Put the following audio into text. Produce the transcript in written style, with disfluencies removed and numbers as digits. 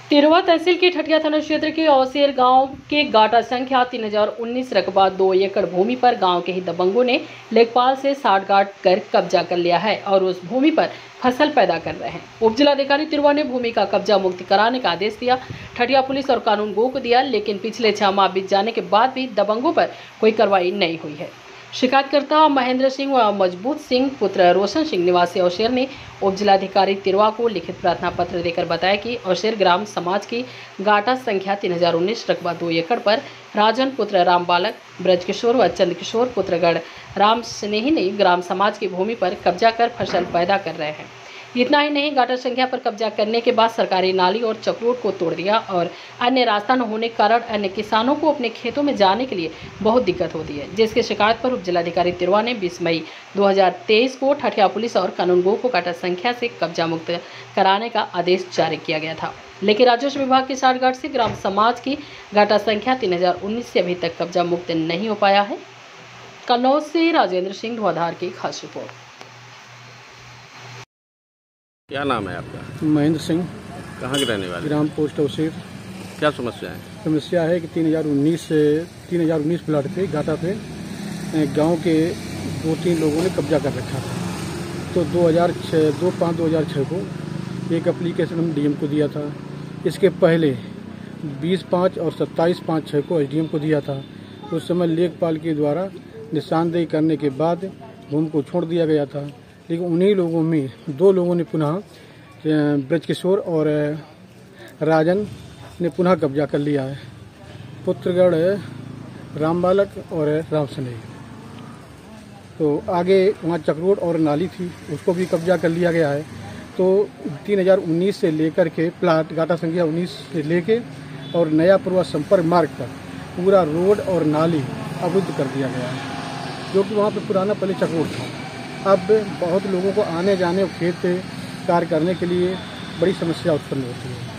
तिरवा तहसील के ठठिया थाना क्षेत्र के औसेर गांव के गाटा संख्या 3019 रकबा 2 एकड़ भूमि पर गांव के ही दबंगों ने लेखपाल से साठगांठ कर कब्जा कर लिया है और उस भूमि पर फसल पैदा कर रहे हैं। उप जिलाधिकारी तिरवा ने भूमि का कब्जा मुक्त कराने का आदेश दिया। ठठिया पुलिस और कानून गो को दिया, लेकिन पिछले 6 माह बीत जाने के बाद भी दबंगों पर कोई कार्रवाई नहीं हुई है। शिकायतकर्ता महेंद्र सिंह व मजबूत सिंह पुत्र रोशन सिंह निवासी औसेर ने उप जिलाधिकारी तिरवा को लिखित प्रार्थना पत्र देकर बताया कि औसेर ग्राम समाज की गाटा संख्या 3019 रकबा 2 एकड़ पर राजन पुत्र राम बालक, ब्रज किशोर व चंद किशोर पुत्रगढ़ राम स्नेही ने ग्राम समाज की भूमि पर कब्जा कर फसल पैदा कर रहे हैं। इतना ही नहीं, गाटा संख्या पर कब्जा करने के बाद सरकारी नाली और चक्रोट को तोड़ दिया और अन्य रास्ता न होने के कारण अन्य किसानों को अपने खेतों में जाने के लिए बहुत दिक्कत होती है, जिसकी शिकायत पर उप जिलाधिकारी तिरवा ने 20 मई 2023 को ठठिया पुलिस और कानून गो को गाटा संख्या से कब्जा मुक्त कराने का आदेश जारी किया गया था। लेकिन राजस्व विभाग की साठगांठ से ग्राम समाज की गाटा संख्या 3019 से अभी तक कब्जा मुक्त नहीं हो पाया है। कन्नौज से राजेंद्र सिंह धुआंधार की खास रिपोर्ट। क्या नाम है आपका? महेंद्र सिंह। कहाँ के रहने वाले? ग्राम पोस्ट औसेर। क्या समस्या है? समस्या है कि 3019 प्लाट पे गाटा पे गांव के 2-3 लोगों ने कब्जा कर रखा था। तो 2/5/2006 को एक एप्लीकेशन हम डीएम को दिया था। इसके पहले 20/5 और 27/5/6 को एसडीएम को दिया था। उस समय लेखपाल के द्वारा निशानदेही करने के बाद भूमि को छोड़ दिया गया था। लेकिन उन्हीं लोगों में 2 लोगों ने पुनः ब्रज किशोर और राजन ने पुनः कब्जा कर लिया है। पुत्रगढ़ राम बालक और राम स्नेही। तो आगे वहाँ चक्रोट और नाली थी, उसको भी कब्जा कर लिया गया है। तो 3019 से लेकर के प्लाट गाटा संख्या 19 से लेके और नया पूर्वा संपर्क मार्ग तक पूरा रोड और नाली अवरुद्ध कर दिया गया है, जो कि वहाँ पे पुराना पहले चक्रोट था। अब बहुत लोगों को आने जाने और खेत कार्य करने के लिए बड़ी समस्या उत्पन्न होती है।